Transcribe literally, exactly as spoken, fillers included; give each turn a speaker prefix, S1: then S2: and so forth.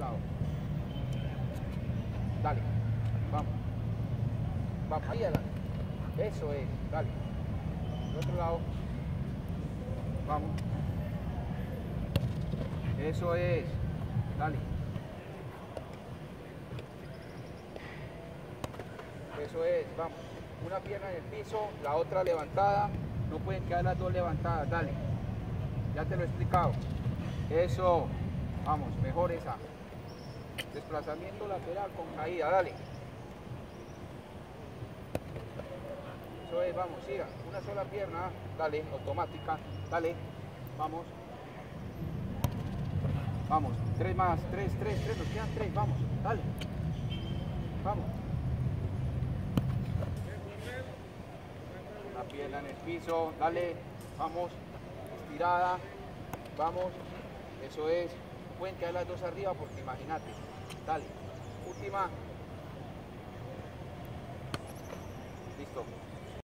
S1: lado. Dale, vamos. Vamos, ahí adelante. Eso es, dale. Del otro lado. Vamos. Eso es, dale. Eso es, vamos. Una pierna en el piso, la otra levantada. No pueden quedar las dos levantadas, dale. Ya te lo he explicado. Eso, vamos, mejor esa. Desplazamiento lateral con caída, dale. Eso es, vamos, siga. Una sola pierna, dale, automática, dale. Vamos. Vamos, tres más, tres, tres, tres, nos quedan tres, vamos, dale. Vamos. Una pierna en el piso, dale, vamos, estirada, vamos, eso es. No pueden quedar las dos arriba porque imagínate, dale. Última,